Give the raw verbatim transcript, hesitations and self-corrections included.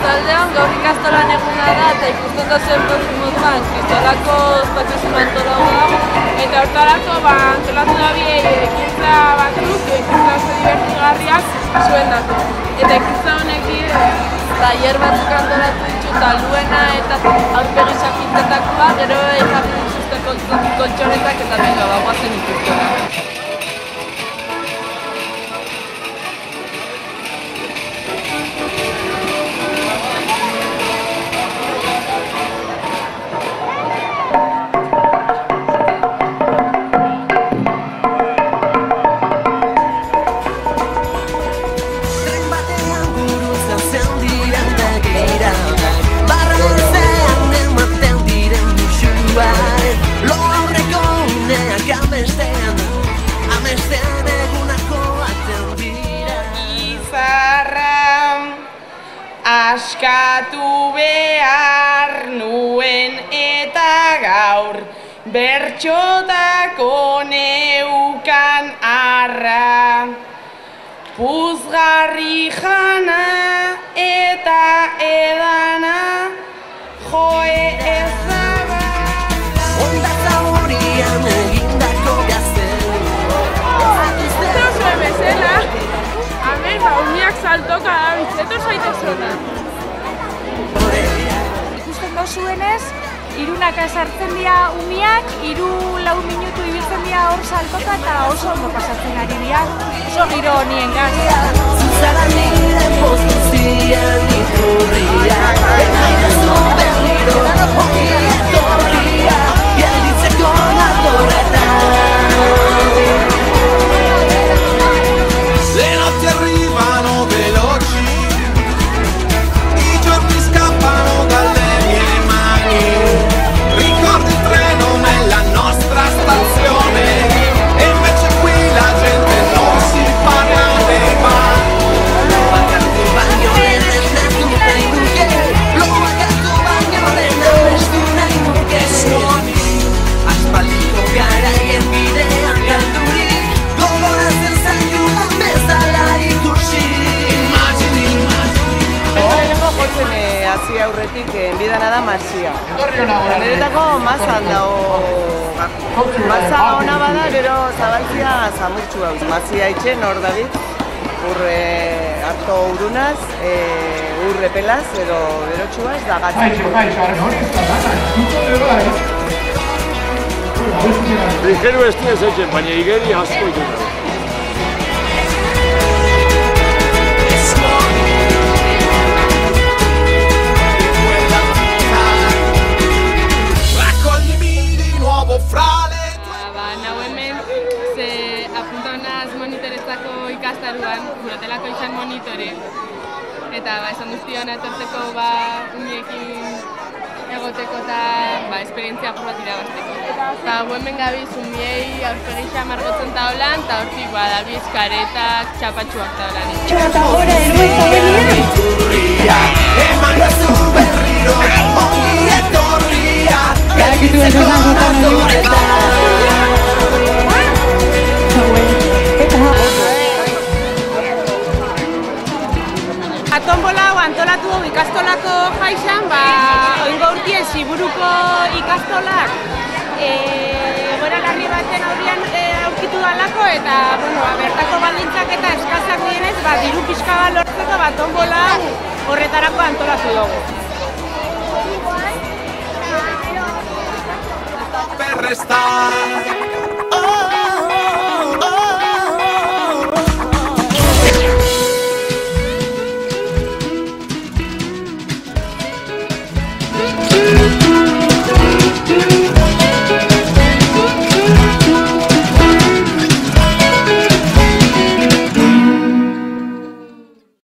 Arratsaldeon, gaur ikastolan eguna da eta ikusten duzuen moduan kristolako ospakizuna antolatu dago eta hortarako antolatu da biei ekintza batzuk, ekintza oso divertigarriak zuen dako. Eta ekintza honek dire, tailer batzuk antolatu ditu taluena eta aurpegi xapintetakoa, gero jarri dituzte koltxonetak eta benga, bagoazen ikustera. Askatu behar nuen eta gaur bertxotako neukan arra. Puzgarri jana eta edana joe ez daba. Onda zaurian egindako gazten. Zer zuen bezala, hemen uniak saltoka da bitzeto zaitezona. Ikusten dozuenez, hirunaka esartzen dira umiak, hiru lau minutu ibiltzen dira hor saltoka eta oso ondo pasatzen ari dira, oso giro honien gaz. Zuzara nire postuzian iturria, eta irezu berriro, ongi etorria, gelditzeko natorretan. Le notti arrivano veloci, i giorni scappano dalle mie mani, ricordo il treno nella nostra stazione, e invece qui la gente non si parla dei mani. Lo bagato bagno nella tutta in nuke, lo bagato bagno nella tutta in nuke. Suoni, aspaldiko garaien bidean galduri, gogoratzen zaituan bezala ikusi. Immagini, immagini. Lehenengo jotzen hasi aurretik enbidana da masia. Niretako mazan dago, maza ona bada, gero zabaltzia zamurtxu hau. Masia itxen hor David, urre harto urunaz, urre pelaz, edo berotxuaz, da gatzeko. Ligeru ez du ez etxen, baina igeri asko idu. Nago hemen, ze apuntaunaz monitoretzako ikastaruan, gurotelako izan monitore. Eta esan guztiona etortzeko umiekin egoteko eta esperientzia apur bat irabazteko. Eta hemen gabiz umiei aurpegi xamargotzen taolan, eta hortik dabiz karetak, txapatxuak taolan. Eta gora, erroita berria! Eman gazu berriro, ongi etorria, gelditzeko natorretan. Atonbola hau antolatu dugu ikastolako jaizan, oingo urtien Ziburuko ikastolak egoera larri baten aurrean aurkitu dalako eta bertako baldintzak eta eskazak dienez diru pixka bat lortzeko atonbola hau horretarako antolatu dugu. Per restare